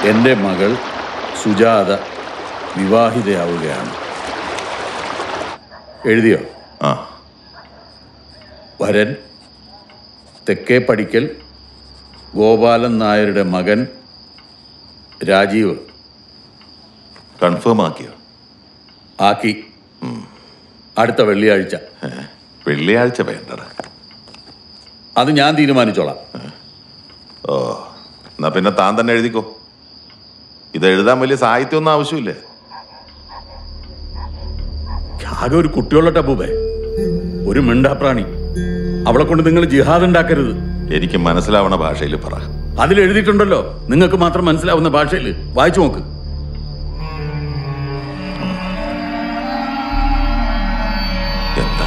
എൻ്റെ മകൾ സുജാത വിവാഹിതയാവുകയാണ്. എഴുതിയോ? ആ. വരൻ തെക്കേ പടിക്കൽ ഗോപാലൻ നായരുടെ മകൻ രാജീവ്. കൺഫേം ആക്കിയോ? ആക്കി. അടുത്ത വെള്ളിയാഴ്ച. വെള്ളിയാഴ്ച വേണ്ടടാ. അത് ഞാൻ തീരുമാനിച്ചോളാം. ഓ, എന്നാ പിന്നെ താൻ തന്നെ എഴുതിക്കോ. ഇത് എഴുതാൻ വലിയ സാഹിത്യമൊന്നും ആവശ്യമില്ലേ. ആകെ ഒരു കുട്ടിയുള്ള ടബൂബേ, ഒരു മിണ്ടാപ്രാണി. അവളെ കൊണ്ട് നിങ്ങൾ ജിഹാദ് ഉണ്ടാക്കരുത്. എനിക്ക് മനസ്സിലാവണ ഭാഷയിൽ പറ. അതിലെഴുതിയിട്ടുണ്ടല്ലോ, നിങ്ങൾക്ക് മാത്രം മനസ്സിലാവുന്ന ഭാഷയിൽ. വായിച്ചു നോക്ക്. എന്താ?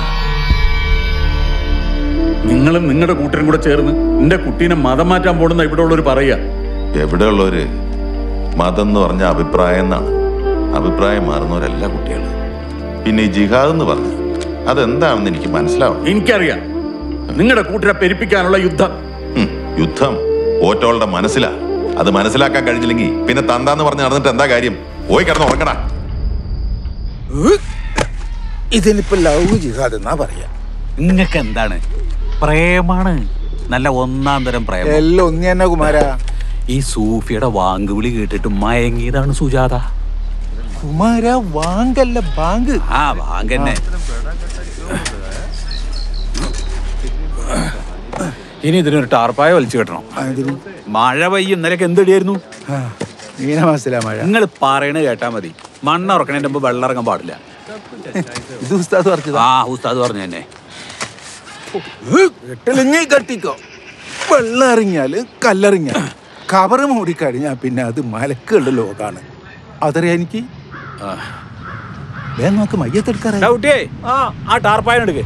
നിങ്ങളും നിങ്ങളുടെ കൂട്ടരും കൂടെ ചേർന്ന് എന്റെ കുട്ടീനെ മതം മാറ്റാൻ പോണെന്ന ഇവിടെ ഉള്ളവർ പറയാ. എവിടെയുള്ളവര് മതം എന്ന് പറഞ്ഞ അഭിപ്രായം എന്നാണ്. അഭിപ്രായം മാറുന്നവരല്ല കുട്ടികൾ. പിന്നെ ഈ ജിഹാദ് എന്ന് പറഞ്ഞ അതെന്താണെന്ന് എനിക്ക് മനസ്സിലാവണം. എനിക്കറിയാം. നിങ്ങളുടെ കൂട്ടരെ പെരുപ്പിക്കാനുള്ള യുദ്ധം. യുദ്ധം ഓറ്റോളുടെ മനസ്സിലാ. അത് മനസ്സിലാക്കാൻ കഴിഞ്ഞില്ലെങ്കിൽ പിന്നെ തന്താന്ന് പറഞ്ഞ് നടന്നിട്ട് എന്താ കാര്യം? പോയി കിടന്ന് ഉറങ്ങടാ. ഇതിനിപ്പോ ലവ് ജിഹാദ് എന്നാ പറയാ. നിങ്ങൾക്ക് എന്താണ്? പ്രേമാണ്. നല്ല ഒന്നാം തരം പ്രേമം. എല്ലാം ഒന്നു തന്നെ കുമാര. ഈ സൂഫിയുടെ വാങ്കുവിളി കേട്ടിട്ട് മയങ്ങിയതാണ് സുജാത. കുമാര വാങ്കല്ല ബാങ്ക്. ആ ബാങ്ക് തന്നെ. ഇനി ഇതിനൊരു ടാർപ്പായ വലിച്ചു കെട്ടണം. മഴ പെയ്യും. ഇന്നലെയൊക്കെ എന്തടിയായിരുന്നു? മീനമാസത്തിലാ മഴ. നിങ്ങൾ പറയണത് കേട്ടാ മതി. മണ്ണിറക്കണതിന്റെ മുമ്പ് വെള്ളം ഇറങ്ങാൻ പാടില്ല. ഇത് ഉസ്താദ് പറഞ്ഞത്. ആ ഉസ്താദ് പറഞ്ഞു തന്നെ. കെട്ടലിങ്ങി കെട്ടിക്കോ. വെള്ളം ഇറങ്ങിയാല് കല്ലെറിഞ്ഞാൽ കവറ് മൂടിക്കഴിഞ്ഞാ പിന്നെ അത് മലക്കുള്ള ലോകാണ്. അതറിയാ എനിക്ക്. നോക്ക് മയ്യത്തെടുക്കാറേ. ആ ടാർപ്പായ എടുക്ക്.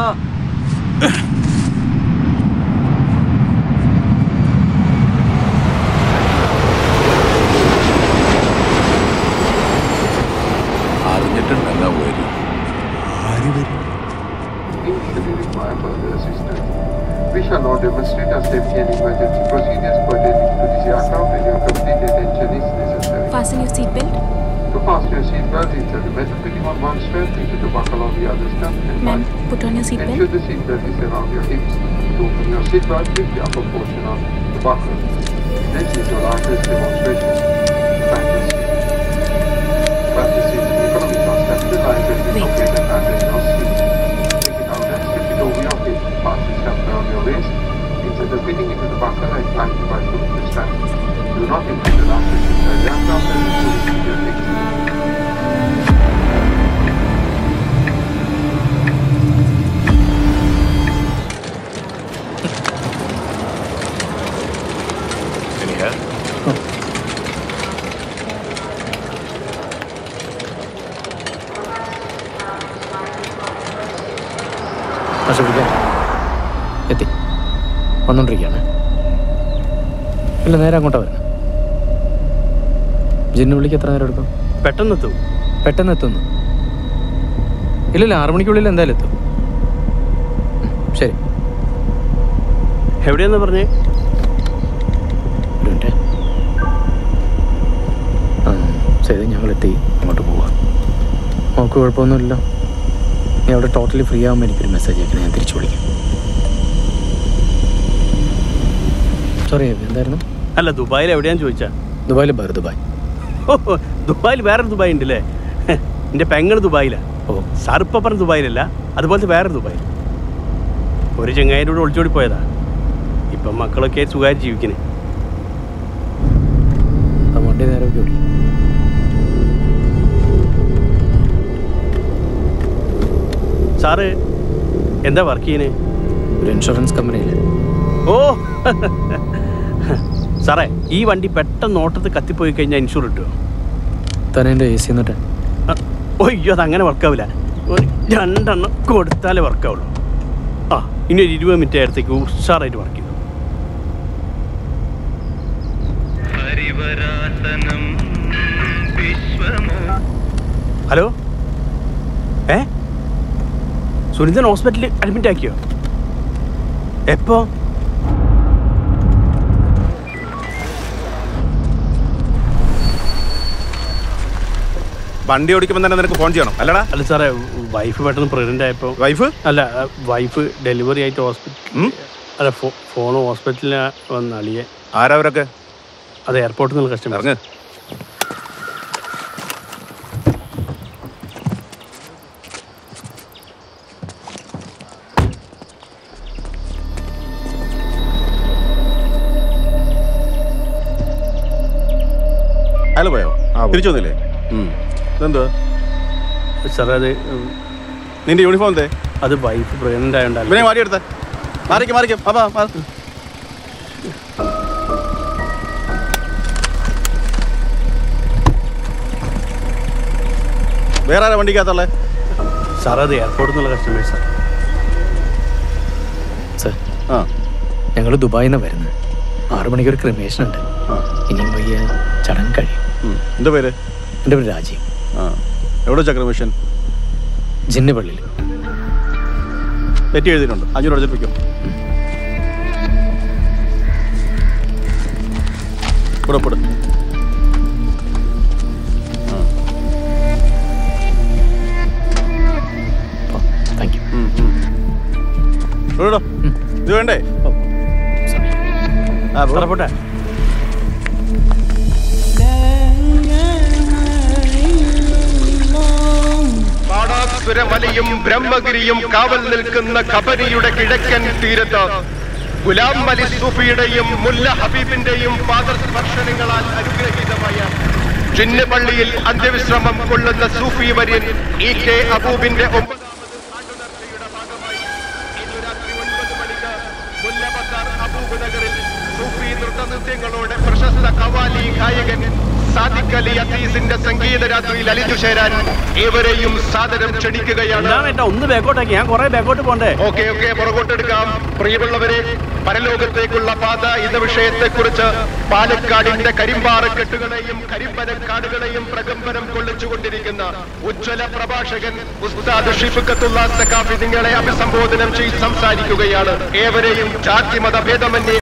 അറിഞ്ഞിട്ടുണ്ടല്ലോ വരും. ആര് വരും? We shall now demonstrate our safety and emergency procedures pertaining to this aircraft, and your complete attention is necessary. Fasten your seatbelt. To fasten your seatbelt, insert the metal fitting on one strap, into the buckle on the other strap, and Ma'am, put on your seatbelt. ensure the seatbelt is around your hips. To open your seatbelt, lift the upper portion of the buckle. Next is your largest demonstration. Fasten seat. Fasten seat in economy class. Step to the line between your feet and fasten your seat. Take it out and slip it over your feet. Fasten strap around your waist. Insert the fitting into the buckle and tighten by pulling the strap. Do not include the last seat inside the aircraft and include your exit. എത്തി വന്നോണ്ടിരിക്കുകയാണ്. ഇല്ല, നേരെ അങ്ങോട്ടാ വരണം. ജിന്നു വിളിക്ക് എത്ര നേരം എടുക്കും? പെട്ടെന്ന് എത്തുന്നു. ഇല്ലല്ല, 6 മണിക്കുള്ളിൽ എന്തായാലും എത്തും. ശരി. എവിടെയാന്ന് പറഞ്ഞേ? ഒരു മിനിറ്റ്. ശരി, ഞങ്ങളെത്തി. അങ്ങോട്ട് പോവാം. നമുക്ക് കുഴപ്പമൊന്നുമില്ലല്ലോ. നീ അവിടെ ടോട്ടലി ഫ്രീ ആകുമ്പോൾ എനിക്കൊരു മെസ്സേജ് അയക്കണം. ഞാൻ തിരിച്ചു വിളിക്കാം. സോറി, എന്തായിരുന്നു? അല്ല, ദുബായിൽ എവിടെയാന്ന് ചോദിച്ചാ? ദുബായിൽ വേറെ ദുബായ്. ഓ, ദുബായിൽ വേറൊരു ദുബായ് ഉണ്ടല്ലേ? എൻ്റെ പെങ്ങൾ ദുബായിലാ. ഓ, സാറിപ്പം പറഞ്ഞ ദുബായിലല്ല, അതുപോലത്തെ വേറൊരു ദുബായ്. ഒരു ചങ്ങായിൻ്റെ കൂടെ ഒളിച്ചോടി പോയതാ. ഇപ്പം മക്കളൊക്കെ സുഖമായിട്ട് ജീവിക്കണേ. ആ വണ്ടി നേരെ ഓടി. സാറ് എന്താ വർക്ക് ചെയ്യണേ? ഒരു ഇൻഷുറൻസ് കമ്പനിയിൽ. ഓ സാറേ, ഈ വണ്ടി പെട്ടെന്ന് ഓട്ടത്തിൽ കത്തിപ്പോയി കഴിഞ്ഞാൽ ഇൻഷുർ കിട്ടുമോ? തന്നെ എൻ്റെ AC എന്നിട്ട്. ഒയ്യോ, അതങ്ങനെ വർക്കാവില്ല. 2 എണ്ണം കൊടുത്താലേ വർക്കാവുള്ളൂ. ആ, ഇനി ഒരു 20 മിനിറ്റ് നേരത്തേക്ക് ഉഷാറായിട്ട് വർക്ക് ചെയ്തു. ഹലോ, സുനിതൻ ഹോസ്പിറ്റലിൽ അഡ്മിറ്റ് ആക്കിയോ? എപ്പോ? വണ്ടി ഓടിക്കുമ്പോൾ തന്നെ നിനക്ക് ഫോൺ ചെയ്യണം അല്ലടാ? അല്ല സാറേ, വൈഫ് പെട്ടെന്ന് പ്രഗ്നന്റ് ആയപ്പോൾ. വൈഫ് അല്ല, വൈഫ് ഡെലിവറി ആയിട്ട് ഹോസ്പിറ്റൽ, അല്ല ഫോൺ ഹോസ്പിറ്റലിൽ വന്ന് അളിയെ. ആരവരൊക്കെ? അത് എയർപോർട്ടിൽ നിന്ന് കസ്റ്റമർ. ഇറങ്ങ്. അയാൾ പോയോ? തിരിച്ചു വന്നില്ലേ? ഇതെന്തുവാ സാറേ? അത് നിന്റെ യൂണിഫോം എന്തേ? അത് വൈഫ് പ്രഗ്നന്റ് ആയതുകൊണ്ടല്ല. ഇവനെ മാറിയെടുത്ത മാറിക്കും അപ്പാ. വേറെ ആരാ വണ്ടിക്കകത്തുള്ളേ? സാർ അത് എയർപോർട്ടിൽ നിന്നുള്ള കസ്റ്റമേഴ്സ് സാർ. സാർ, ആ, ഞങ്ങൾ ദുബായിൽ നിന്നാണ് വരുന്നത്. 6 മണിക്ക് ഒരു ക്രിമേഷൻ ഉണ്ട്. ഇനിയും വയ്യ ചടങ്ങ് കഴിയും. എന്താ പേര്? എൻ്റെ പേര് രാജീവ്. ആ, എവിടെ ചക്രമിഷൻ? ജിന്ന് പള്ളിയിൽ. തെറ്റി എഴുതിയിട്ടുണ്ട്. 500 അടച്ചിരിക്കും. പുറപ്പെടും. Thank you. ഇത് വേണ്ടേ? പോട്ടെ. മലയും ബ്രഹ്മഗിരിയും കാവൽ നിൽക്കുന്ന കബനിയുടെ കിഴക്കൻ തീരത്ത് ഗുലാം അലി സൂഫിയുടെയും മുല്ല ഹബീബിന്റെയും പാദസ്പർശനങ്ങളാൽ അനുഗ്രഹീതമായ ജിന്ന് പള്ളിയിൽ അന്ത്യവിശ്രമം കൊള്ളുന്ന സൂഫി വര്യൻ EK അബൂബിന്റെ 9ാമത് ആണ്ടുനേർച്ചയുടെ ഭാഗമായി ഇന്ന് രാത്രി 9 മണിക്ക് മുല്ല ബസാർ അബൂബ് നഗറിൽ സൂഫി നൃത്തനൃത്യങ്ങളോടെ പ്രശസ്ത കവാലി ഗായകൻ സാദിഖ് അലി അസീസിന്റെ സംഗീത രാത്രിയിൽ അലിഞ്ഞു ചേരാൻ ഏവരെയും സാദരം ക്ഷണിക്കുകയാണ്. ഒന്ന് ബാക്കോട്ടാക്കി, ഞാൻ കുറെ ബാക്കോട്ട് പോണ്ടേ? ഓക്കെ, പുറകോട്ടെടുക്കാം. പ്രിയമുള്ളവരെ, പരലോകത്തേക്കുള്ള പാത എന്ന വിഷയത്തെക്കുറിച്ച് പാലക്കാടിന്റെ കരിമ്പാറക്കെട്ടുകളെയും കരിമ്പനക്കാടുകളെയും പ്രകമ്പനം കൊള്ളിച്ചുകൊണ്ടിരിക്കുന്ന ഉജ്ജ്വല പ്രഭാഷകൻ ഉസ്താദ് ഷിഫ്ഖത്തുള്ള സഖാഫി നിങ്ങളെ അഭിസംബോധനം ചെയ്ത് സംസാരിക്കുകയാണ്. ഏവരെയും ജാതി മതഭേദമന്യേ